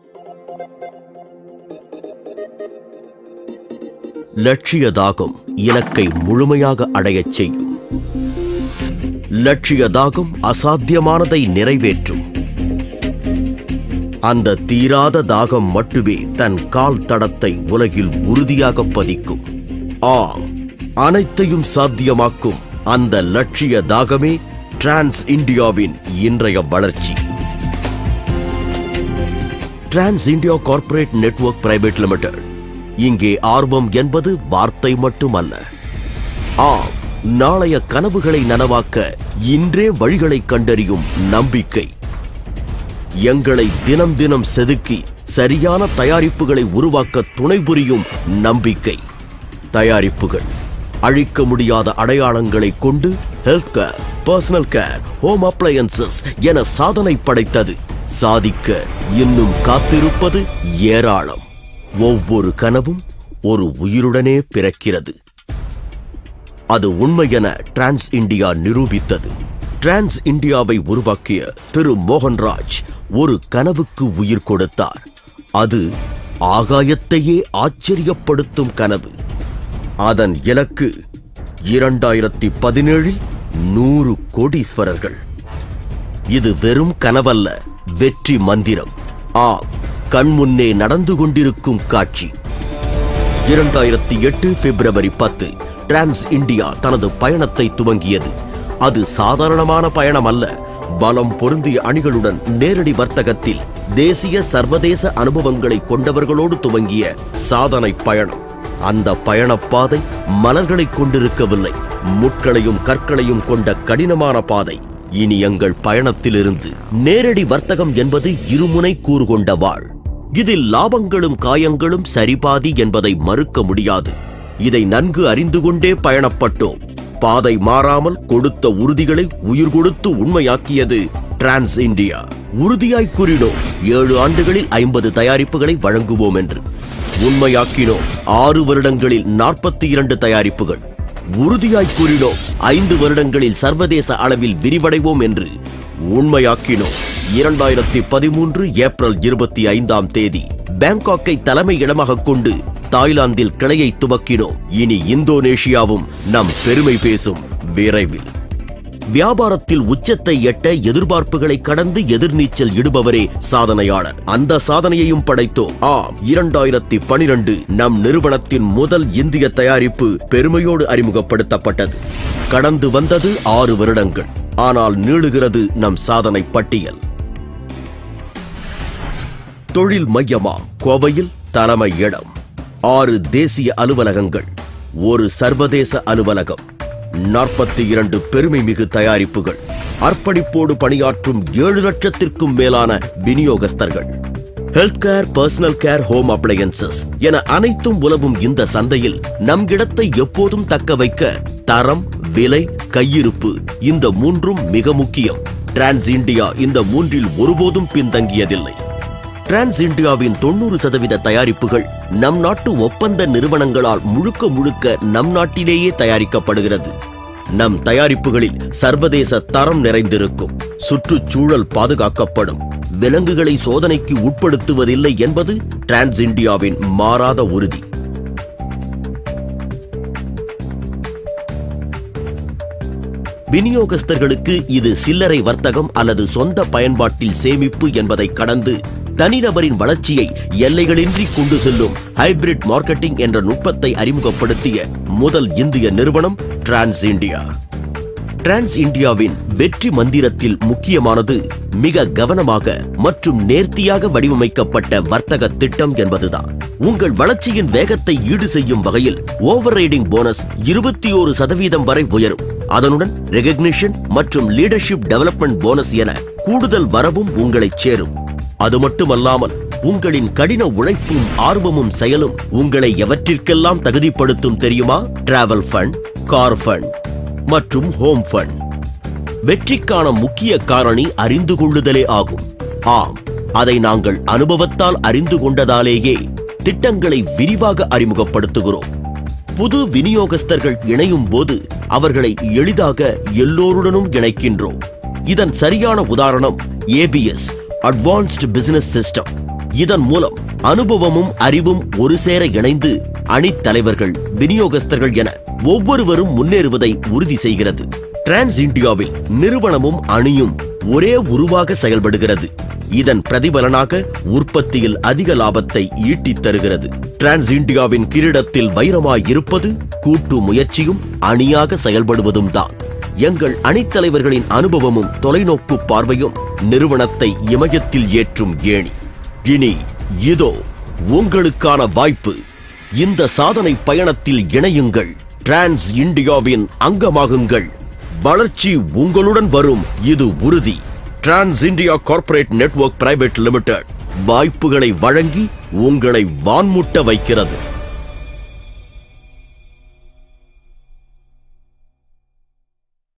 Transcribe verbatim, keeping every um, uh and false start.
லட்சிய தாகம் இலக்கை முழுமையாக அடையச் செய்யும். லட்சிய தாகம் அசாத்தியமானதை நிறைவேற்றும். அந்த தீராத தாகம் மட்டுமே தன் கால் தடத்தை உலகில் உறுதியாக பதிக்கும். ஆம், அனைத்தையும் சாத்தியமாக்கும் அந்த லட்சிய தாகமே டிரான்ஸ் இந்தியாவின் இன்றைய வளர்ச்சி. Trans India corporate network private limited. இங்கே ஆர்வம் என்பது வார்த்தை மட்டுமல்ல. ஆம், நாளைய கனவுகளை நனவாக்க இன்றே வழிகளை கண்டறியும் நம்பிக்கை. எங்களை தினம் தினம் செதுக்கி சரியான தயாரிப்புகளை உருவாக்க துணை புரியும் நம்பிக்கை. தயாரிப்புகள் அழிக்க முடியாத அடையாளங்களை கொண்டு health care, personal care, home appliances என சாதனை படைத்தது. சாதிக்க இன்னும் காத்திருப்பது ஏராளம். ஒவ்வொரு கனவும் ஒரு உயிருடனே பிறக்கிறது. அது உண்மை என டிரான்ஸ் இந்தியா நிரூபித்தது. டிரான்ஸ் இந்தியாவை உருவாக்கிய திரு மோகன்ராஜ் ஒரு கனவுக்கு உயிர் கொடுத்தார். அது ஆகாயத்தையே ஆச்சரியப்படுத்தும் கனவு. அதன் இலக்கு இரண்டாயிரத்தி பதினேழில் நூறு கோடீஸ்வரர்கள். இது வெறும் கனவல்ல, வெற்றி மந்திரம். ஆம், கண்முன்னே நடந்து கொண்டிருக்கும் காட்சி. இரண்டாயிரத்தி எட்டு பிப்ரவரி பத்து டிரான்ஸ் இந்தியா தனது பயணத்தை துவங்கியது. அது சாதாரணமான பயணம் அல்ல. பலம் பொருந்திய அணிகளுடன் நேரடி வர்த்தகத்தில் தேசிய சர்வதேச அனுபவங்களை கொண்டவர்களோடு துவங்கிய சாதனை பயணம். அந்த பயணப்பாதை மலர்களை கொண்டிருக்கவில்லை, முட்களையும் கற்களையும் கொண்ட கடினமான பாதை. இனி எங்கள் பயணத்திலிருந்து நேரடி வர்த்தகம் என்பது இருமுனை கூறு கொண்ட வாழ். இதில் லாபங்களும் காயங்களும் சரிபாதி என்பதை மறுக்க முடியாது. இதை நன்கு அறிந்து கொண்டே பயணப்பட்டோம். பாதை மாறாமல் கொடுத்த உறுதிகளை உயிர் கொடுத்து உண்மையாக்கியது டிரான்ஸ் இந்தியா. உறுதியாய் கூறினோம் ஏழு ஆண்டுகளில் ஐம்பது தயாரிப்புகளை வழங்குவோம் என்று. உண்மையாக்கினோம் ஆறு வருடங்களில் நாற்பத்தி இரண்டு தயாரிப்புகள். உறுதியாய் கூறினோம் ஐந்து வருடங்களில் சர்வதேச அளவில் விரிவடைவோம் என்று. உண்மையாக்கினோம் இரண்டாயிரத்தி பதிமூன்று ஏப்ரல் இருபத்தி ஐந்தாம் தேதி பேங்காக்கை தலைமை இடமாக கொண்டு தாய்லாந்தில் கிளையை துவக்கினோம். இனி இந்தோனேஷியாவும் நம் பெருமை பேசும் விரைவில். வியாபாரத்தில் உச்சத்தை எட்ட எதிர்பார்ப்புகளை கடந்து எதிர்நீச்சல் இடுபவரே சாதனையாளர். அந்த சாதனையையும் படைத்தோம். ஆம், இரண்டாயிரத்தி பனிரெண்டு நம் நிறுவனத்தின் முதல் இந்திய தயாரிப்பு பெருமையோடு அறிமுகப்படுத்தப்பட்டது. கடந்து வந்தது ஆறு வருடங்கள். ஆனால் நீளுகிறது நம் சாதனை பட்டியல். தொழில் மையமா கோவையில் தலைமை இடம். ஆறு தேசிய அலுவலகங்கள், ஒரு சர்வதேச அலுவலகம், நாற்பத்தி இரண்டு பெருமை மிகு தயாரிப்புகள், அர்ப்பணிப்போடு பணியாற்றும் ஏழு லட்சத்திற்கும் மேலான விநியோகஸ்தர்கள். Health care, personal care, home appliances என அனைத்தும் உலவும் இந்த சந்தையில் நம் இடத்தை எப்போதும் தக்க வைக்க தரம், விலை, கையிருப்பு இந்த மூன்றும் மிக முக்கியம். டிரான்ஸ் இந்தியா இந்த மூன்றில் ஒருபோதும் பின்தங்கியதில்லை. டிரான்ஸ் இந்தியாவின் தொண்ணூறு சதவீத தயாரிப்புகள் நம் நாட்டு ஒப்பந்த நிறுவனங்களால் முழுக்க முழுக்க நம் நாட்டிலேயே தயாரிக்கப்படுகிறது. நம் தயாரிப்புகளில் சர்வதேச தரம் நிறைந்திருக்கும். சுற்றுச்சூழல் பாதுகாக்கப்படும். விலங்குகளை சோதனைக்கு உட்படுத்துவதில்லை என்பது டிரான்ஸ் இந்தியாவின் மாறாத உறுதி. விநியோகஸ்தர்களுக்கு இது சில்லறை வர்த்தகம் அல்லது சொந்த பயன்பாட்டில் சேமிப்பு என்பதை கடந்து தனிநபரின் வளர்ச்சியை எல்லைகளின்றி கொண்டு செல்லும் ஹைபிரிட் மார்க்கெட்டிங் என்ற நுட்பத்தை அறிமுகப்படுத்திய முதல் இந்திய நிறுவனம் டிரான்ஸ் இந்தியா. டிரான்ஸ் இந்தியாவின் வெற்றி மந்திரத்தில் முக்கியமானது மிக கவனமாக மற்றும் நேர்த்தியாக வடிவமைக்கப்பட்ட வர்த்தக திட்டம் என்பதுதான். உங்கள் வளர்ச்சியின் வேகத்தை ஈடு செய்யும் வகையில் ஓவர் ரைடிங் போனஸ் இருபத்தி ஒரு சதவீதம் வரை உயரும். அதனுடன் ரெகக்னிஷன் மற்றும் லீடர்ஷிப் டெவலப்மெண்ட் போனஸ் என கூடுதல் வரவும் உங்களை சேரும். அது மட்டுமல்லாமல் உங்களின் கடின உழைப்பும் ஆர்வமும் செயலும் உங்களை எவற்றிற்கெல்லாம் தகுதிப்படுத்தும் தெரியுமா? டிராவல் ஃபண்ட், கார் ஃபண்ட் மற்றும் ஹோம் ஃபண்ட். வெற்றிக்கான முக்கிய காரணி அறிந்து கொள்ளுதலே ஆகும். ஆம், அதை நாங்கள் அனுபவத்தால் அறிந்து கொண்டதாலேயே திட்டங்களை விரிவாக அறிமுகப்படுத்துகிறோம். புது விநியோகஸ்தர்கள் இணையும் போது அவர்களை எளிதாக எல்லோருடனும் இணைக்கின்றோம். இதன் சரியான உதாரணம் ஏபிஎஸ், அட்வான்ஸ்ட் பிசினஸ் சிஸ்டம். இதன் மூலம் அனுபவமும் அறிவும் ஒரு சேர இணைந்து அணித்தலைவர்கள், விநியோகஸ்தர்கள் என ஒவ்வொருவரும் முன்னேறுவதை உறுதி செய்கிறது. டிரான்ஸ் இந்தியாவில் நிறுவனமும் அணியும் ஒரே உருவாக செயல்படுகிறது. இதன் பிரதிபலனாக உற்பத்தியில் அதிக லாபத்தை ஈட்டித் தருகிறது. டிரான்ஸ் இந்தியாவின் கிரீடத்தில் வைரமாய் இருப்பது கூட்டு முயற்சியும் அணியாக செயல்படுவதும் தான். எங்கள் அணித்தலைவர்களின் அனுபவமும் தொலைநோக்கு பார்வையும் நிறுவனத்தை இமயத்தில் ஏற்றும் ஏணி. இனி இதோ உங்களுக்கான வாய்ப்பு. இந்த சாதனை பயணத்தில் இணையுங்கள். டிரான்ஸ் இந்தியாவின் அங்கமாகுங்கள். வளர்ச்சி உங்களுடன் வரும், இது உறுதி. Trans India corporate network private limited வாய்ப்புகளை வழங்கி உங்களை வான்முட்ட வைக்கிறது.